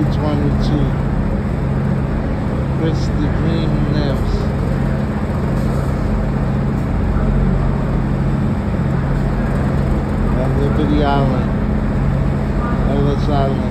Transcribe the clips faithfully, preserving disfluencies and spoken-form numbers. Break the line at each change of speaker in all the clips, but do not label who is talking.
twenty-two. Krispy Kreme Neves. And Liberty Island. Ellis Island.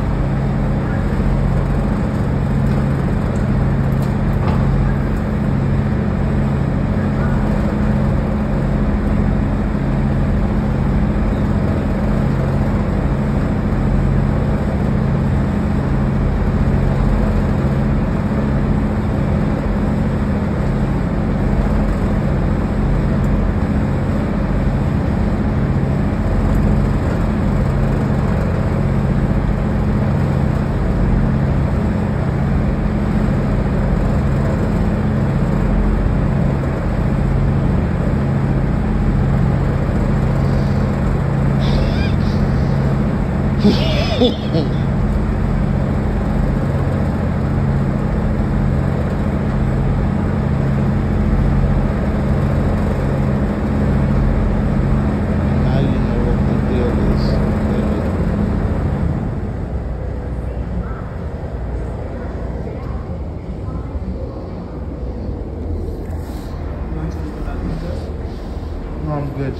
Now you know what the deal is. No, I'm good.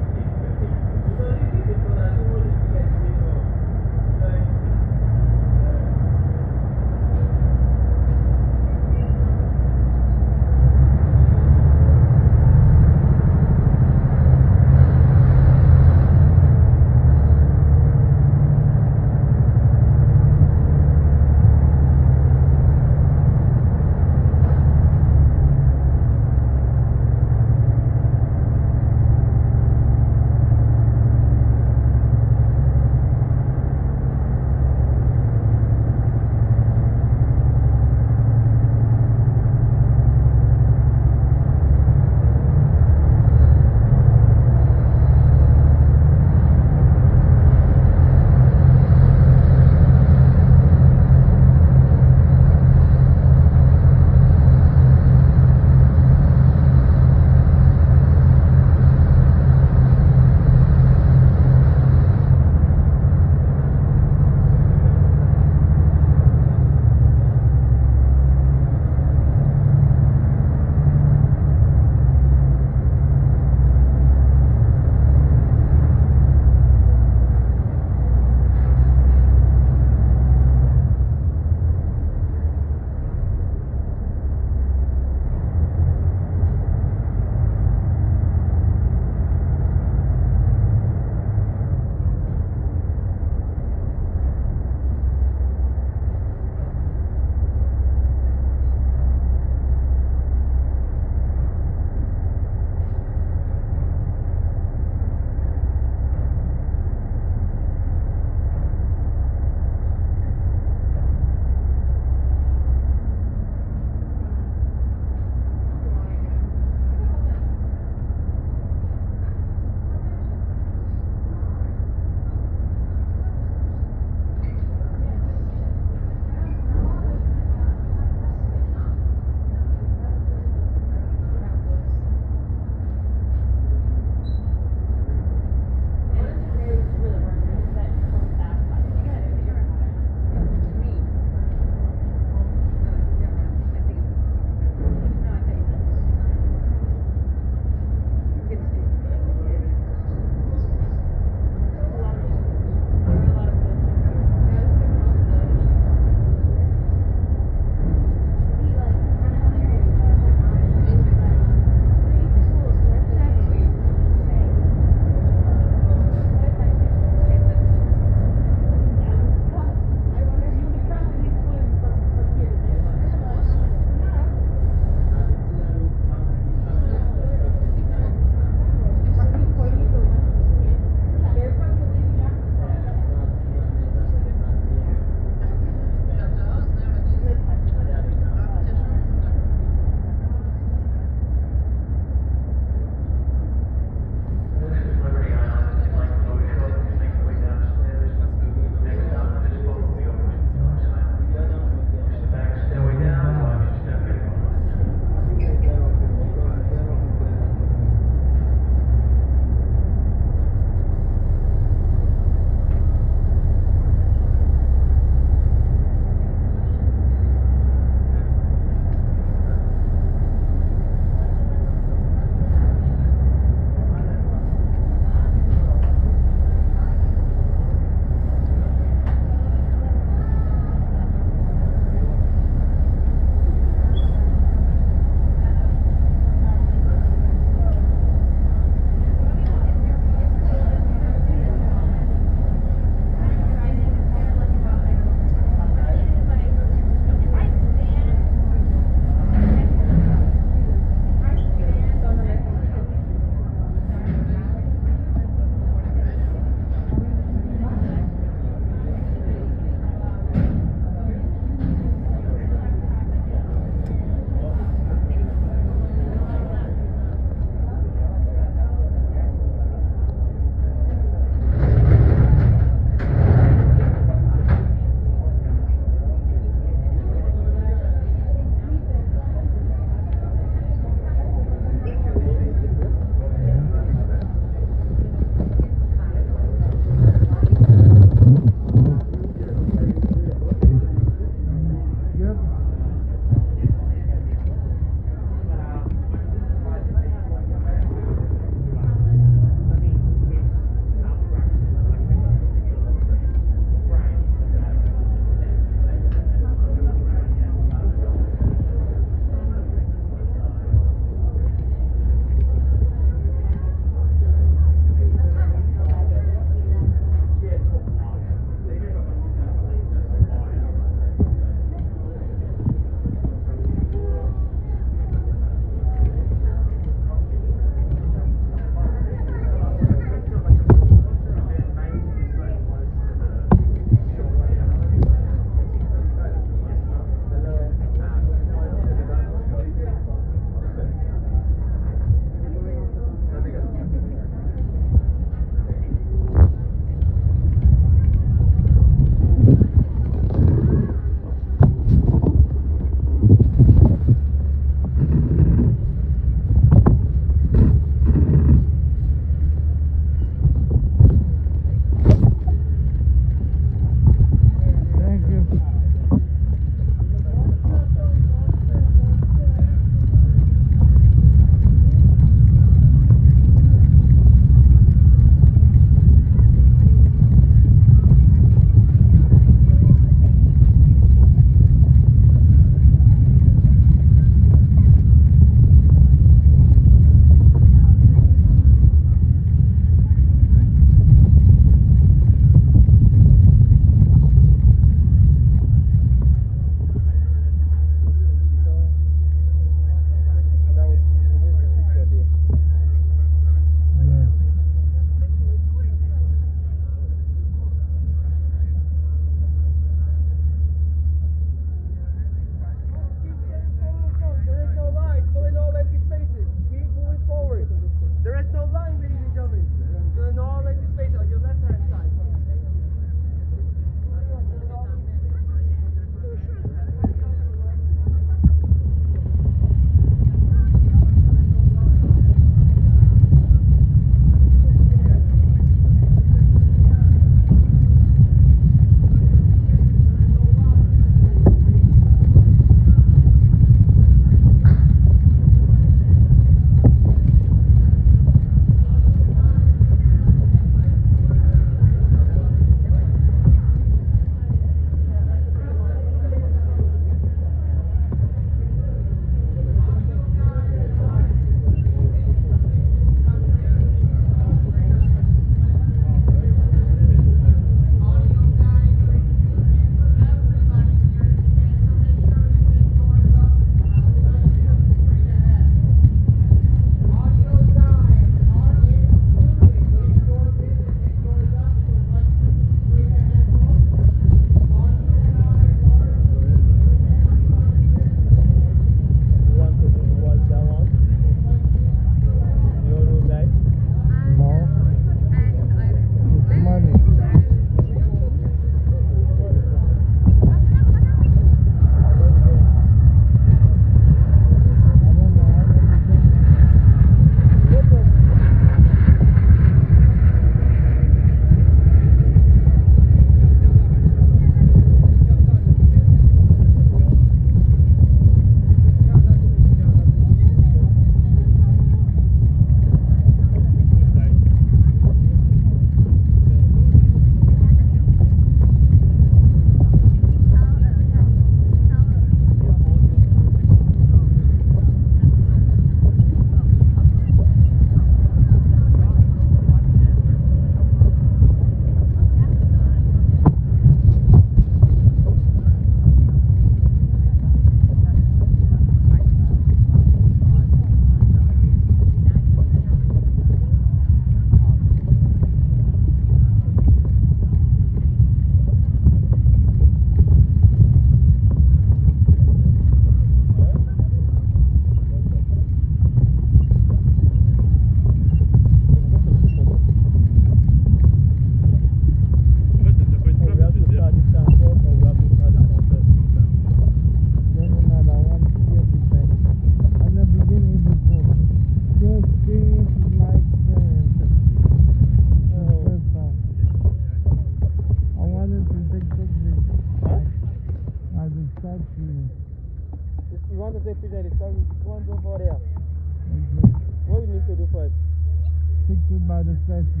to take picture of this. Come, go and go for there. Okay. What we need to do first?
Picture by the statue.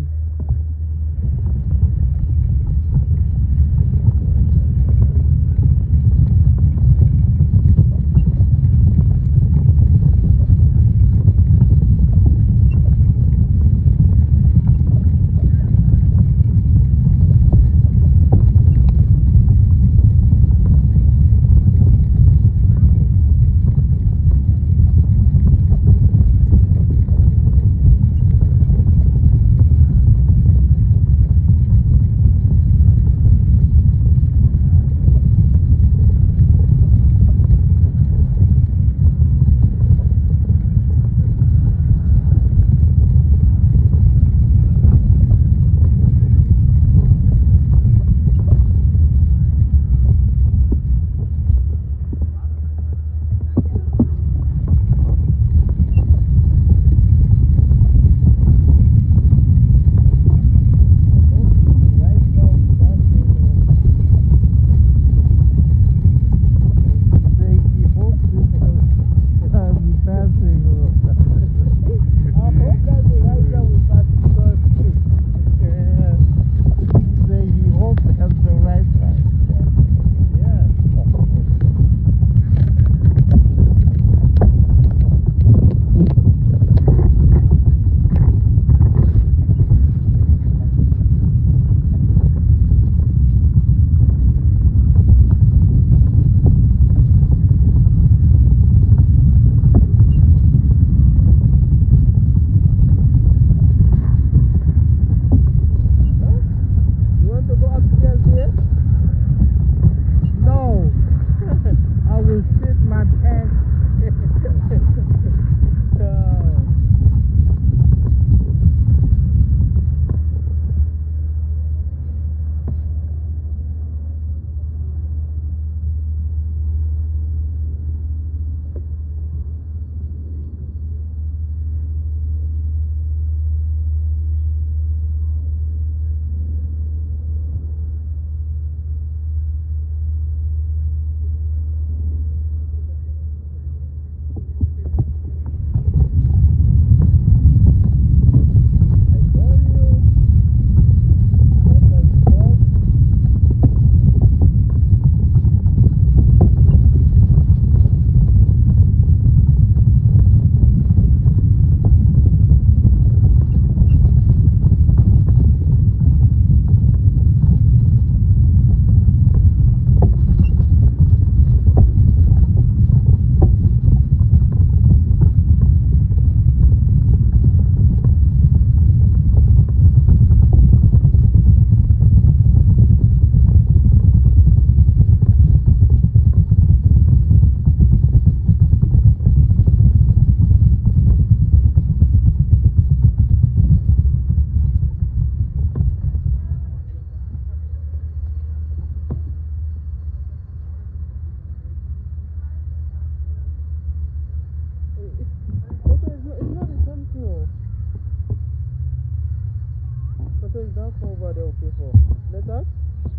Over there, people. Let us?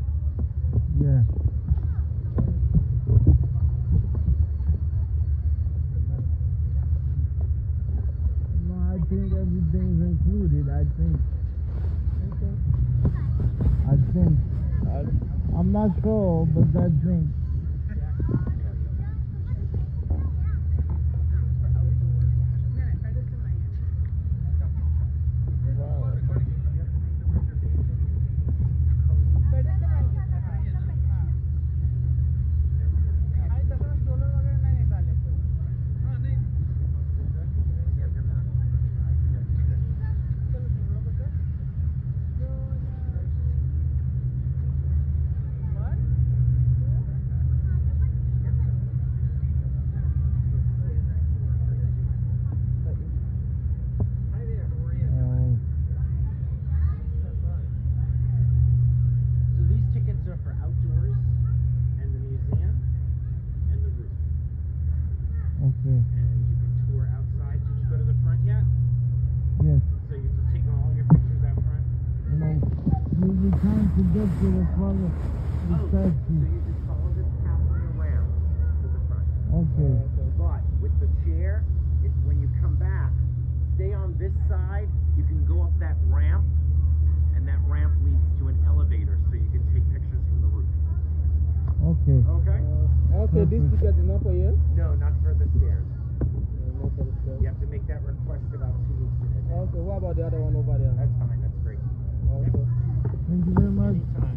Yeah. No, I think everything's included. I think.
Okay.
I think. I, I'm not sure, but I think. Okay.
And you can tour outside. Did you go to the front yet?
Yes.
So you've taken all your pictures out front?
No. You you trying to get to the front of the
oh,
statue.
So you just follow this pathway around to the front.
Okay.
Uh, okay. But
this side, you can go up that ramp, and that ramp leads to an elevator, so you can take pictures from the roof.
Okay.
Okay?
Uh, okay, this ticket is not for you?
No, not for the stairs.
Yeah, not for the stairs.
You have to make that request about two weeks in advance.
Okay, what about the other one over there?
That's fine, that's great.
Okay.
Thank you very much.
Anytime.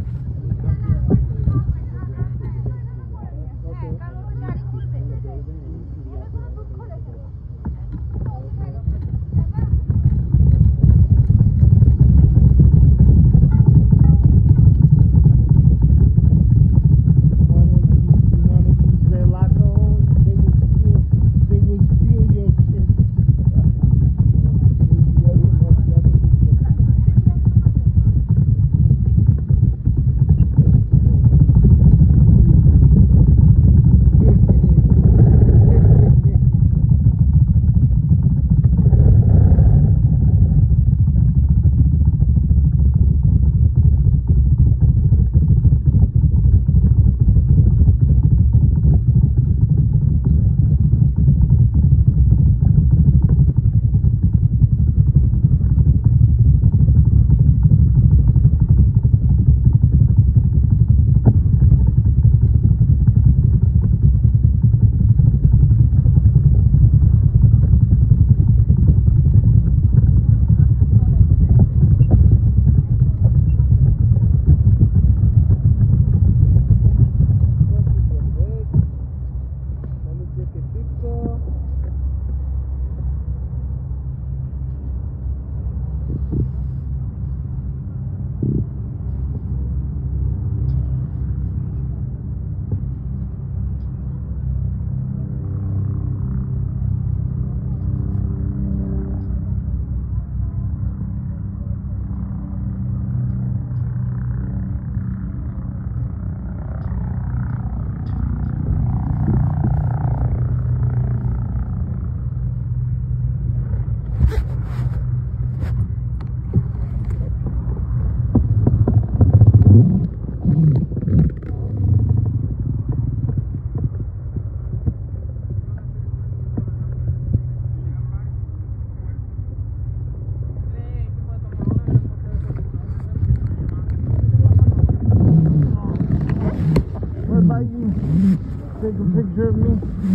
Take a picture of me.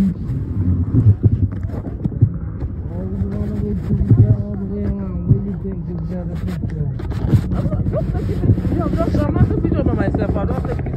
Or you want to wait till we get all the way around? Where you think is better picture?
I'm not, I'm not taking, I'm not taking picture of myself. I don't take